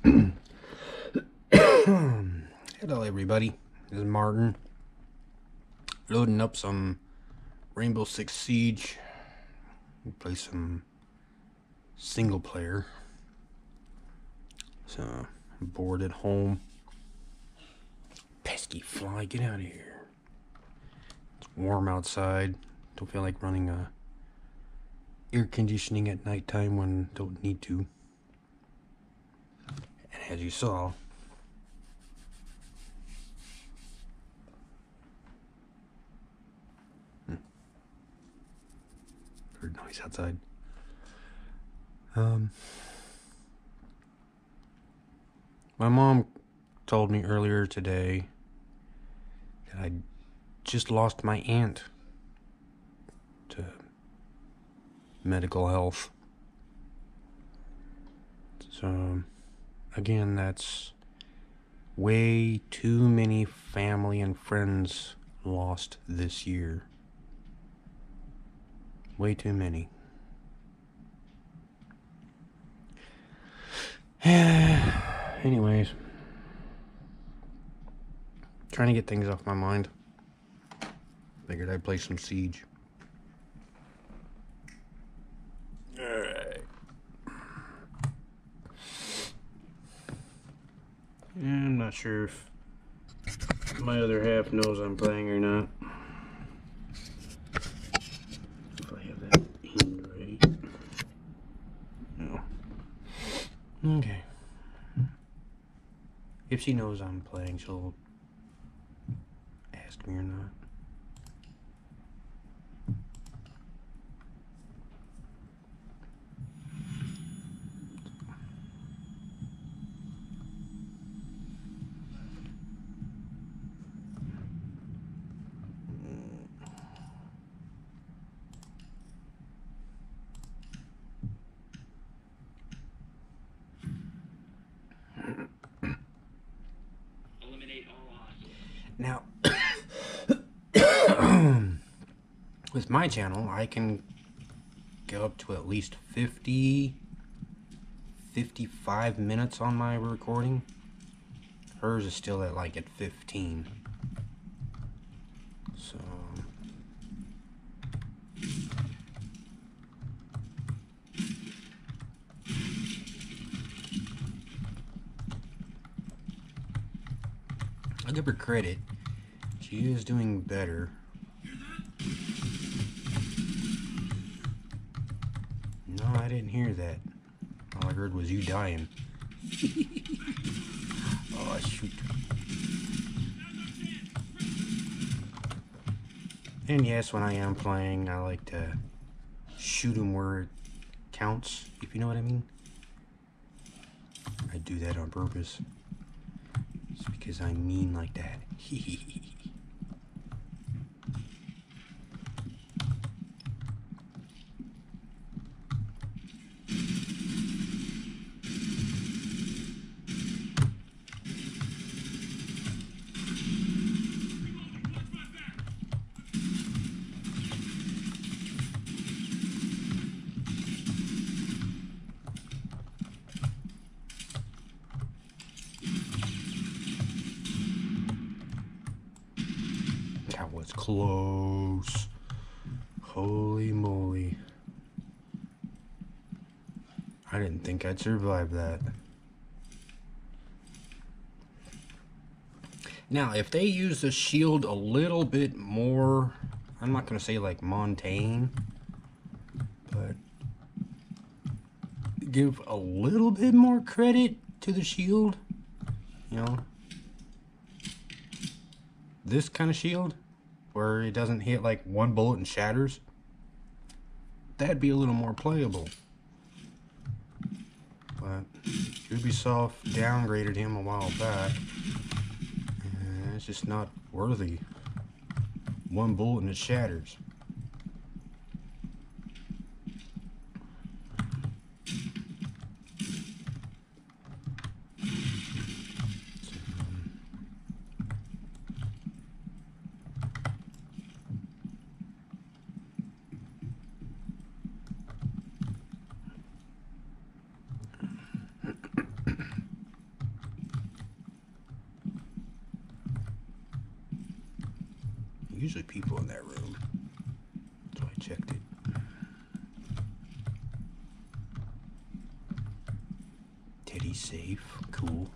Hello everybody, this is Martin, loading up some Rainbow Six Siege. We play some single player. So, I'm bored at home. Pesky fly, get out of here. It's warm outside, don't feel like running air conditioning at nighttime when don't need to. And as you saw, heard noise outside. My mom told me earlier today that I just lost my aunt to medical health. So, again, that's way too many family and friends lost this year. Way too many. Anyways, trying to get things off my mind. Figured I'd play some Siege. Alright. I'm not sure if my other half knows I'm playing or not. If I have that aimed right. No. Okay. If she knows I'm playing, she'll ask me or not. Now, with my channel, I can go up to at least 55 minutes on my recording. Hers is still at like at 15. So, I'll give her credit. She is doing better. No, I didn't hear that. All I heard was you dying. Oh, shoot. And yes, when I am playing, I like to shoot him where it counts, if you know what I mean. I do that on purpose. It's because I'm mean like that. That was close. Holy moly. I didn't think I'd survive that. Now, if they use the shield a little bit more, I'm not going to say like Montaigne, but give a little bit more credit to the shield, you know, this kind of shield, where it doesn't hit like one bullet and shatters, that'd be a little more playable. But Ubisoft downgraded him a while back, and it's just not worthy. One bullet and it shatters. usually people in that room. So I checked it. Teddy's safe. Cool.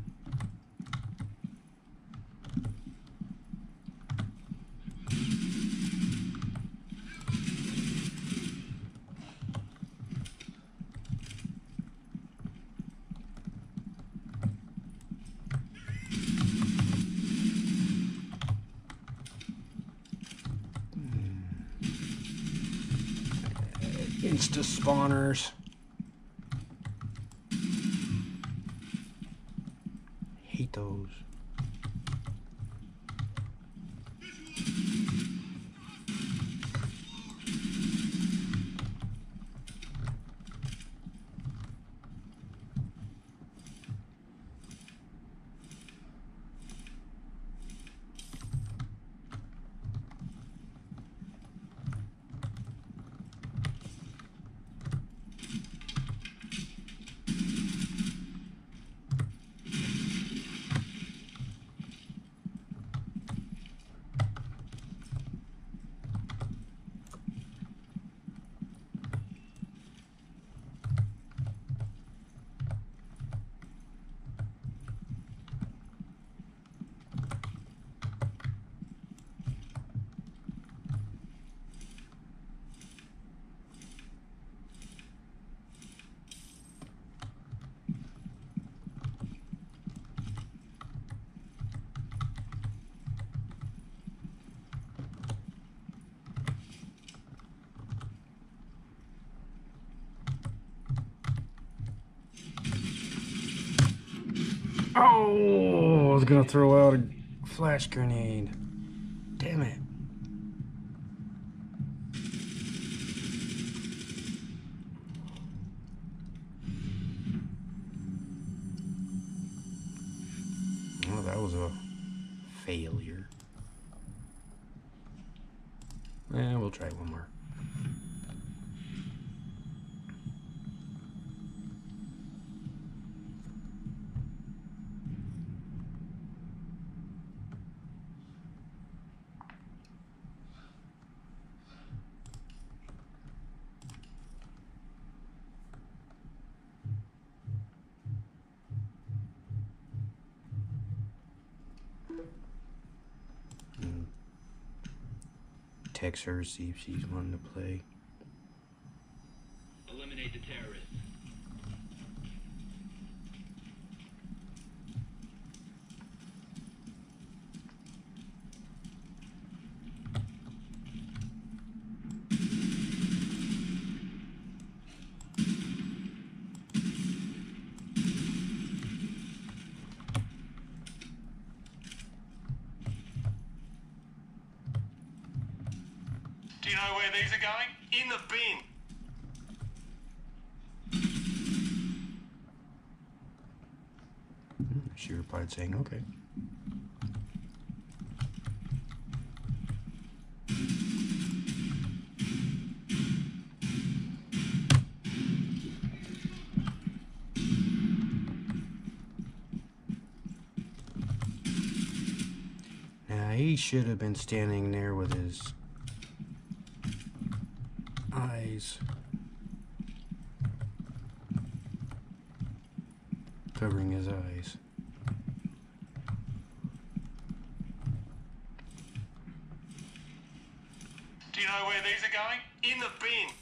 Insta spawners. Hate those. Oh, I was gonna throw out a flash grenade. Damn it. Well, that was a failure. We'll try one more. Text her, see if she's wanting to play. Eliminate the terrorists. Do you know where these are going? In the bin. She replied saying, okay. Now, he should have been standing there with his eyes covering his eyes. Do you know where these are going? In the bin.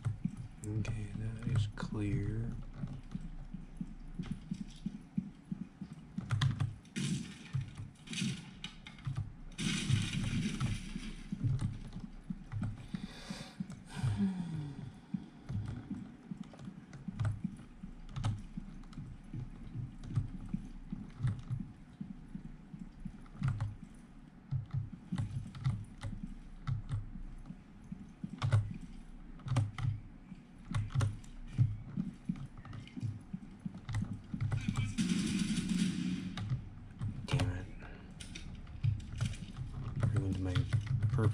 Okay, that is clear.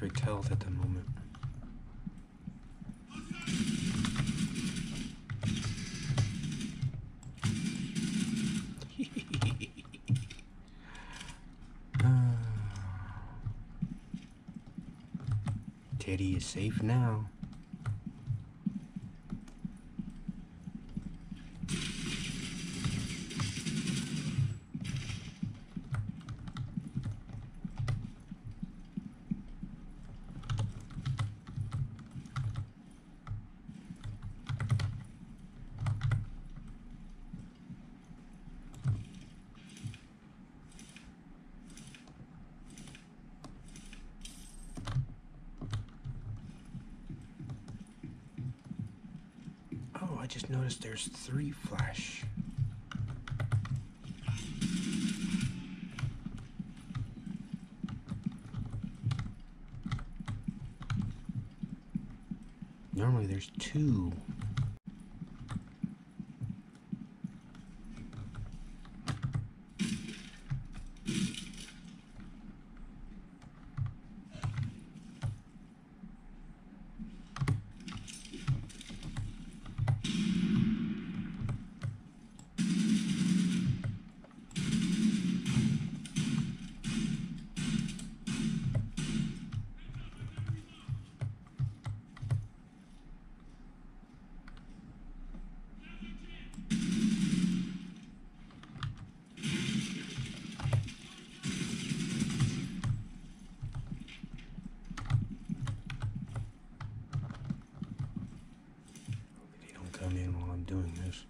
perfect health at the moment. Teddy is safe now. Oh, I just noticed there's 3 flash. Normally there's 2. They don't come in while I'm doing this.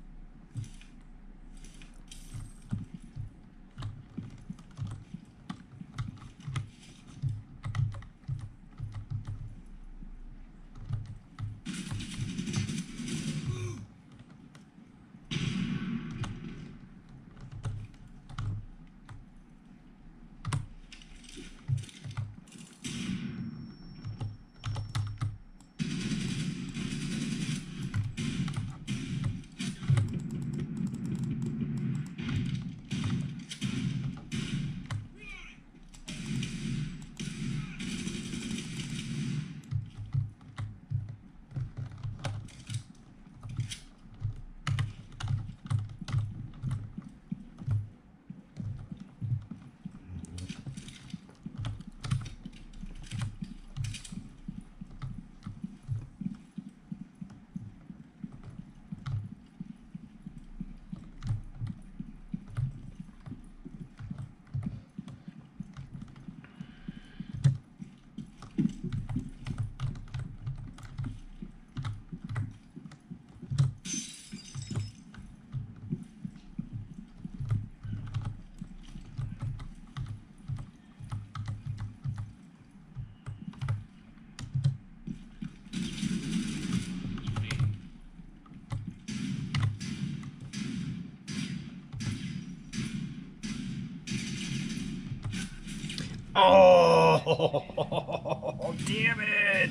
Oh, damn it!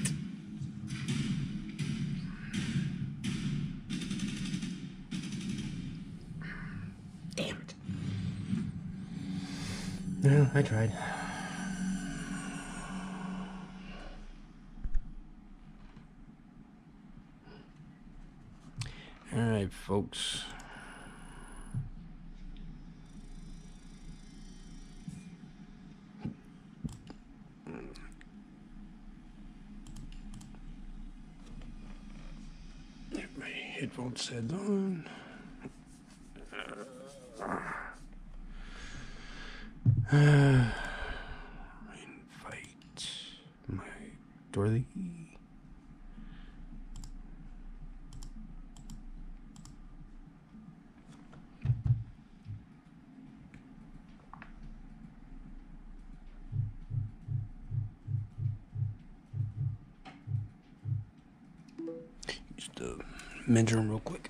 Damn it. No, I tried. Alright, folks. Get my headphones set on. Invite my Dorothy. Use the men's room real quick.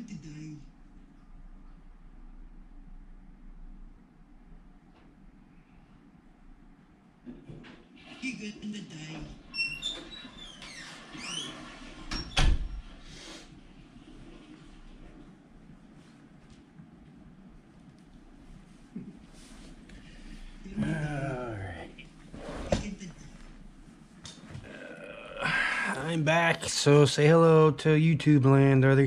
Going to die. You're going to die. Alright. You're going to die. I'm back, so say hello to YouTube land, Arthur.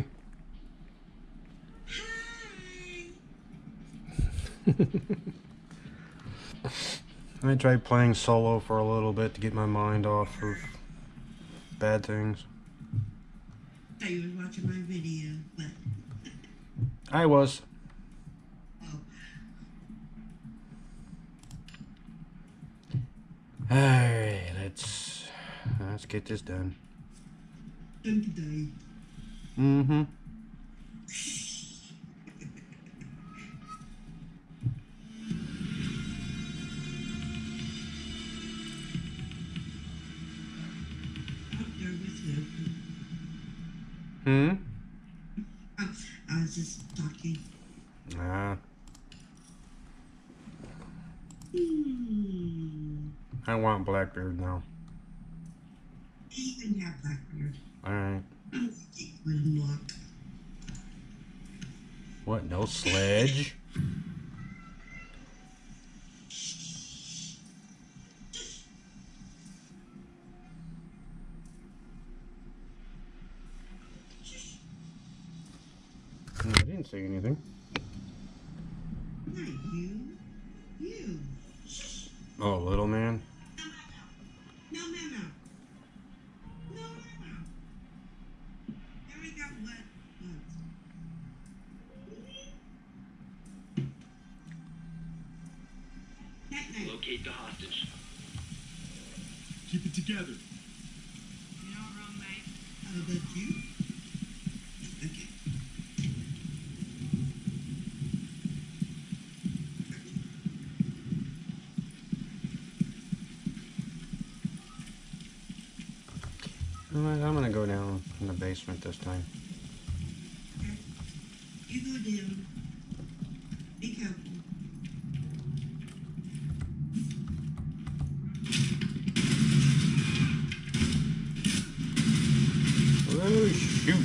I tried playing solo for a little bit to get my mind off of bad things. Thought you were watching my video, but I was. oh, Alright, let's get this done. going to die. Mm-hmm. Oh, there was him. Hmm? Oh, I was just talking. Nah. I want Blackbeard now. You can have Blackbeard. Alright. I'm going to take one walk. What, no sledge? I didn't say anything. Not you. You. Oh, little man? No, no, no. No, no, no. There we go. What? Night, night. Locate the hostage. Keep it together. No wrong night. Oh, that's you? Okay. I'm gonna go down in the basement this time. Okay. You go down. Be careful. Oh, shoot.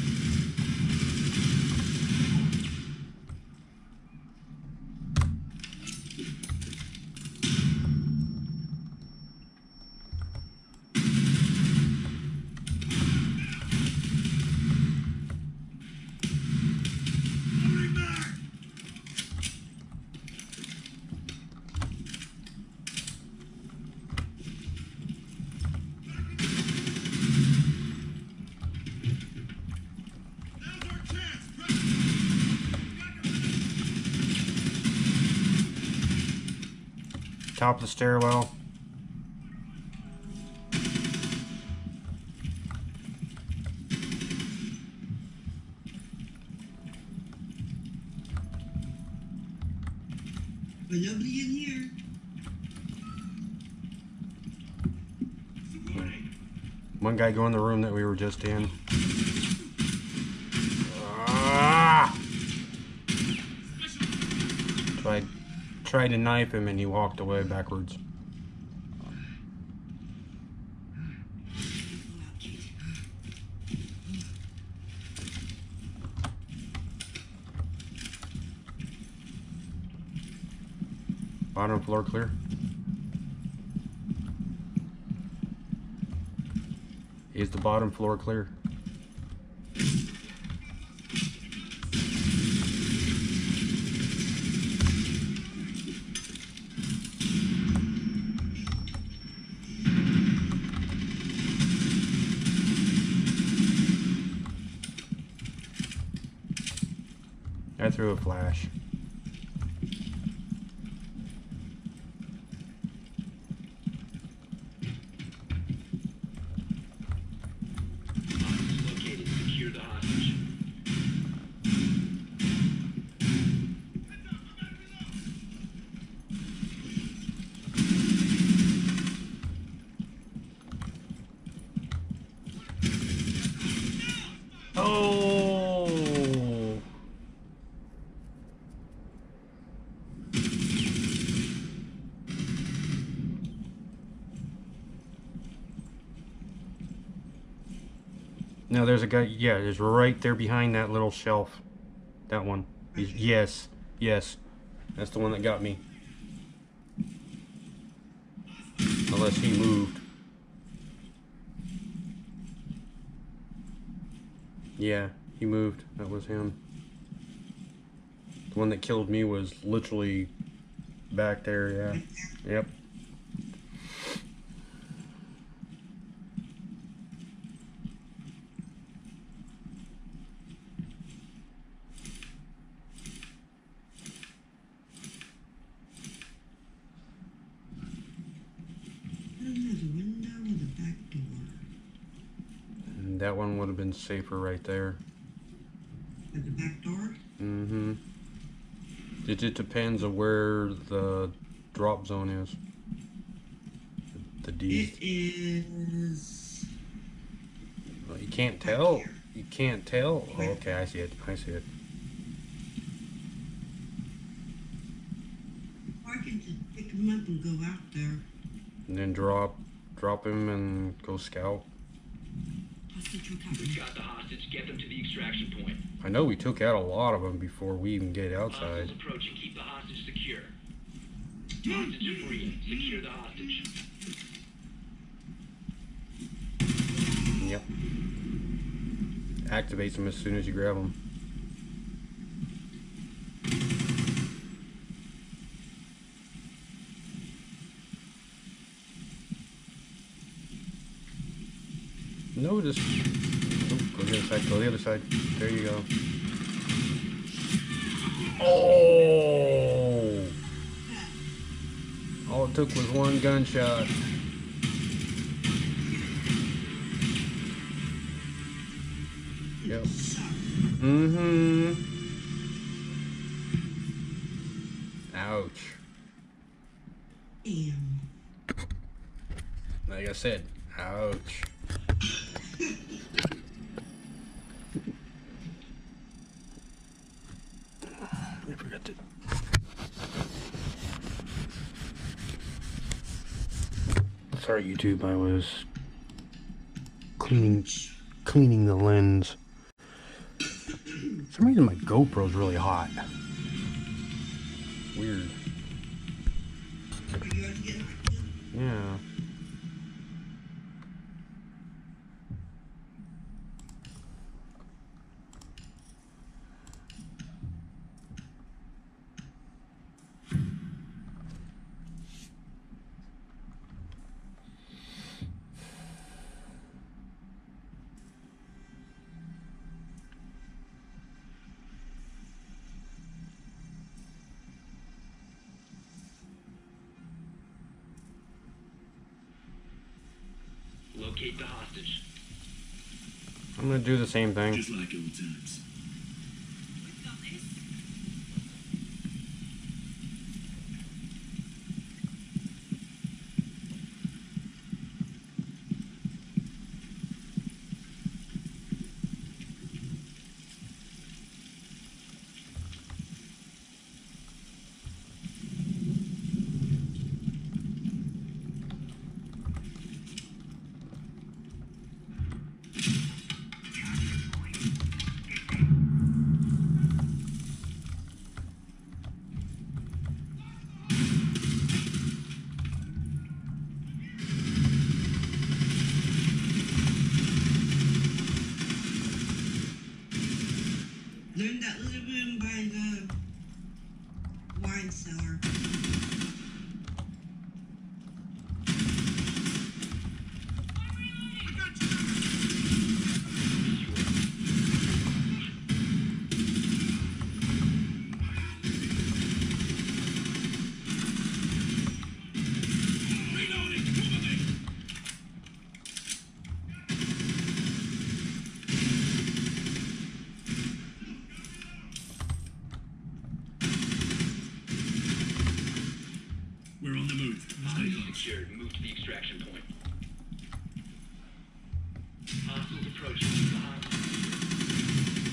Top of the stairwell. But nobody in here. One guy go in the room that we were just in. Ah! Tried to knife him and he walked away backwards. Bottom floor clear. Is the bottom floor clear? I threw a flash. Hostage located. Secure the hostage. Oh! No, there's a guy. Yeah, there's right there behind that little shelf. That one. Yes. Yes. That's the one that got me. Unless he moved. Yeah, he moved. That was him. The one that killed me was literally back there, yeah. Yep. There's a window with a back door. And that one would have been safer right there. At the back door? Mm-hmm. It just depends on where the drop zone is. The D. It is. Well, you can't tell. You can't tell. Oh, okay, I see it. I see it. Or I can just pick him up and go out there. And then drop him and go scout. Hostage recovered. We've got the hostage. Get them to the extraction point. I know we took out a lot of them before we even get outside. Hostiles approaching. Keep the hostage secure. Hostage free. Secure the hostage. Yep. Activates them as soon as you grab them. Notice. Oh, go the other side. Go the other side. There you go. Oh! All it took was one gunshot. Yep. Mm-hmm. Ouch. Damn. Like I said, ouch. I forgot to. Sorry, YouTube. I was cleaning the lens. For some reason, my GoPro's really hot. Weird. Are you going to get hot too? Yeah. Locate the hostage. I'm gonna do the same thing. Just like old times. Learn that little room by the wine cellar. We're on the move. Stay Hostage close. secured. Move to the extraction point. Hostiles approaching. Keep the hostage.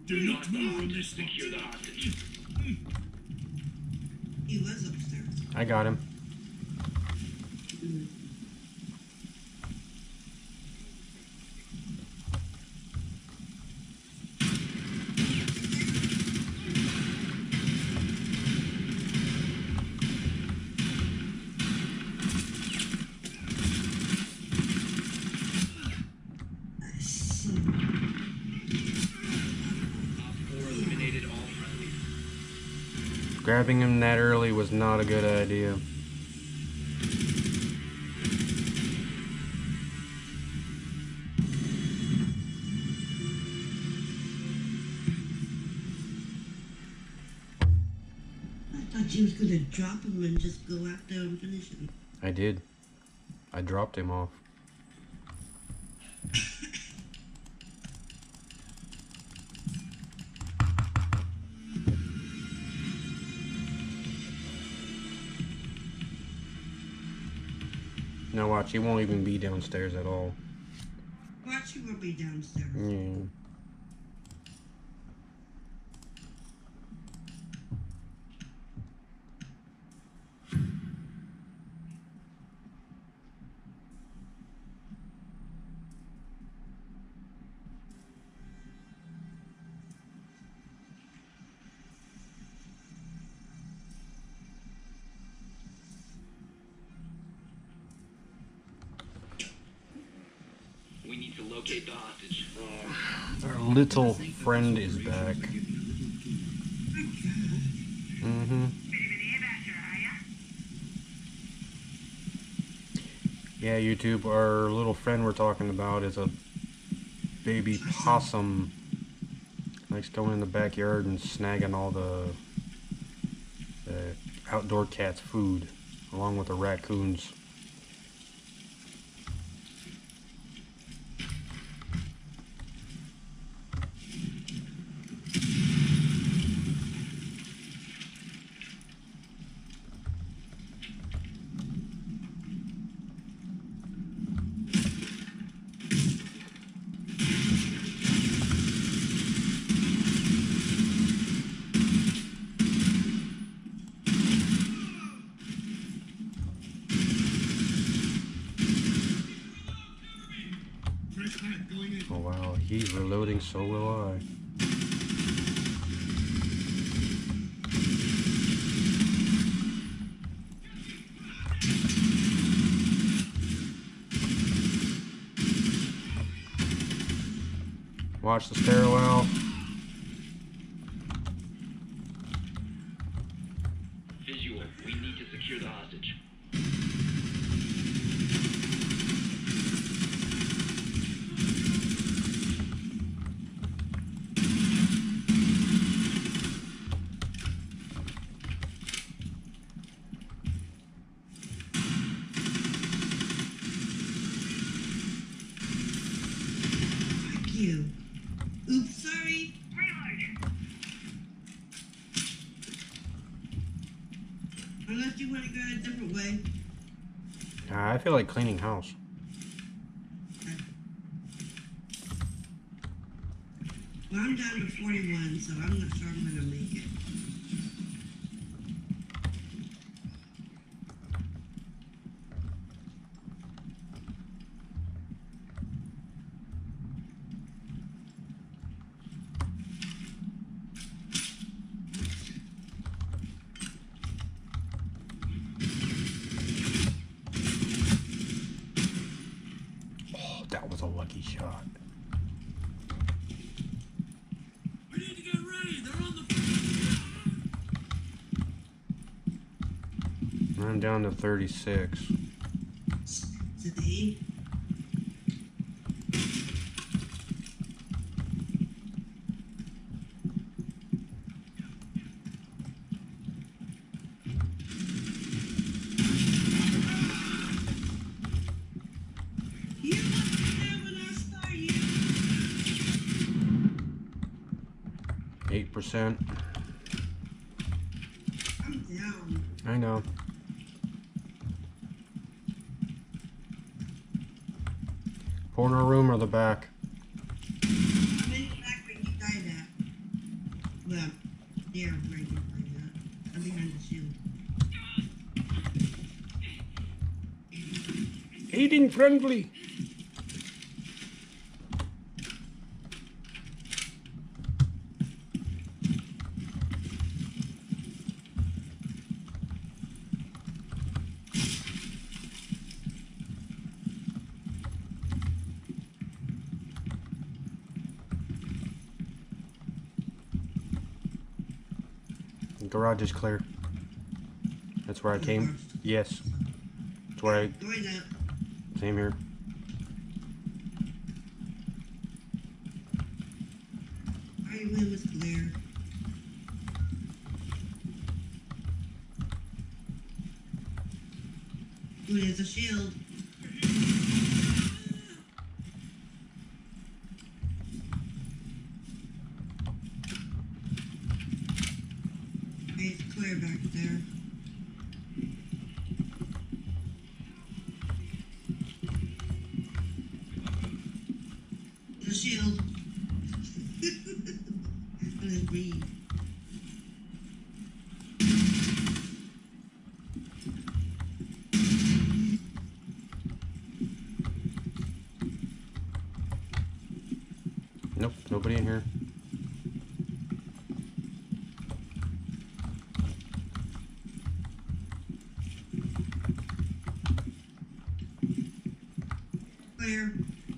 Do not Lock the move from hostage. this spot. Secure the hostage. He was upstairs. I got him. Mm. I see. Op 4 eliminated all friendlies. Grabbing him that early was not a good idea. I thought you was gonna drop him and just go out there and finish him. I did. I dropped him off. Now watch, he won't even be downstairs at all. Watch, he will be downstairs. Yeah. We need to locate the hostage. Our little friend is back. Mm-hmm. Yeah, YouTube, our little friend we're talking about is a baby possum. Likes going in the backyard and snagging all the outdoor cats' food, along with the raccoons. Fresh pack going in. Oh wow, he's reloading, so will I. Watch the stairwell. Visual. We need to secure the hostage. Thank you. Oops, sorry. Unless you want to go a different way. I feel like cleaning house. Well, I'm down to 41, so I'm not sure I'm going to make it. Oh, that was a lucky shot. We need to get ready. They're on the. I'm down to 36. Today, 8%. I'm down. I know. Corner room or the back? I'm in the back where you died at. Yeah, right now. I'm behind the shield. Aiding friendly. Garage is clear. That's where I came. Yes. That's where I... Doors up. Same here. Right wheel was clear. Ooh, there's a shield. It's clear back there. The shield. And then breathe. Nope, nobody in here. Clear.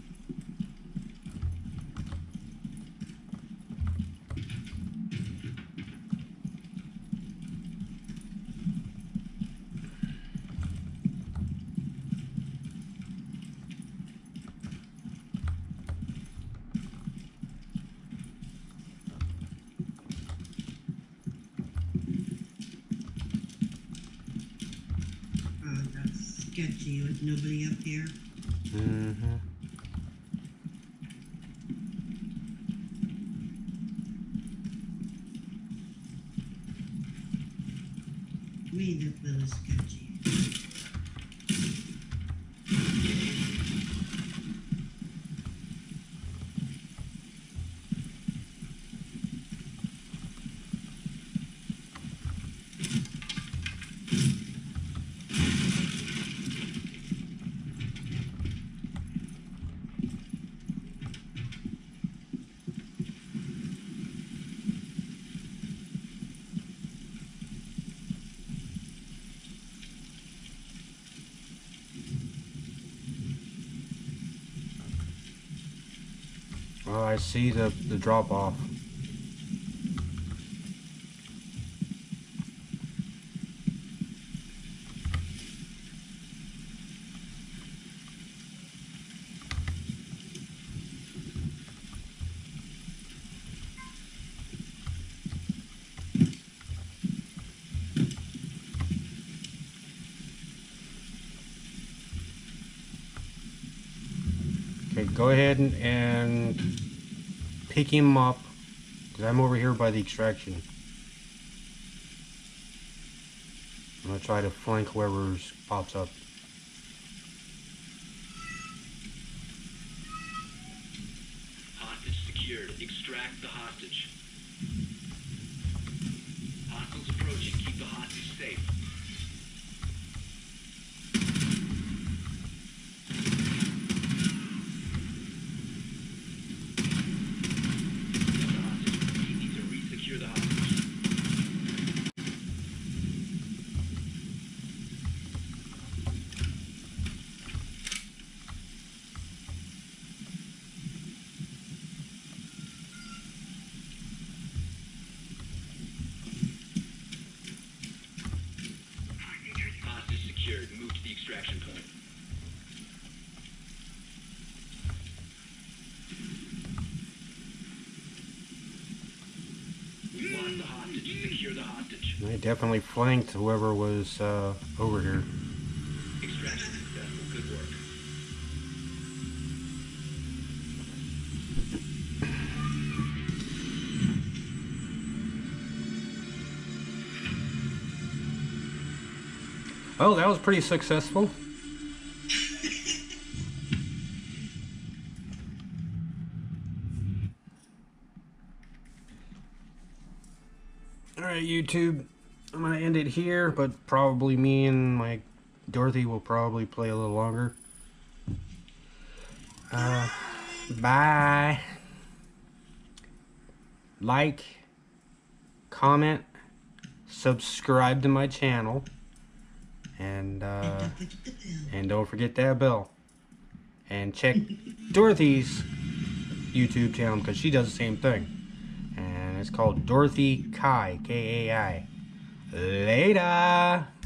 Oh, that's sketchy with nobody up here. Mm-hmm. To me, that bill is sketchy. Oh, I see the drop off. Okay, go ahead and pick him up, because I'm over here by the extraction. I'm gonna try to flank whoever's pops up. Hostage secured. Extract the hostage. Hostiles approaching. Keep the hostage safe. The hostage. You need to re-secure the hostage. Hostage secured. Move to the extraction point. We've lost the hostage. Secure the hostage. I definitely flanked whoever was over here. Extraction successful. Good work. Oh, that was pretty successful. Alright, YouTube. I'm gonna end it here, but probably me and my Dorothy will probably play a little longer. Bye. Like, comment, subscribe to my channel, and don't forget that bell. And check Dorothy's YouTube channel because she does the same thing. And it's called Dorothy Kai, Kai. Later.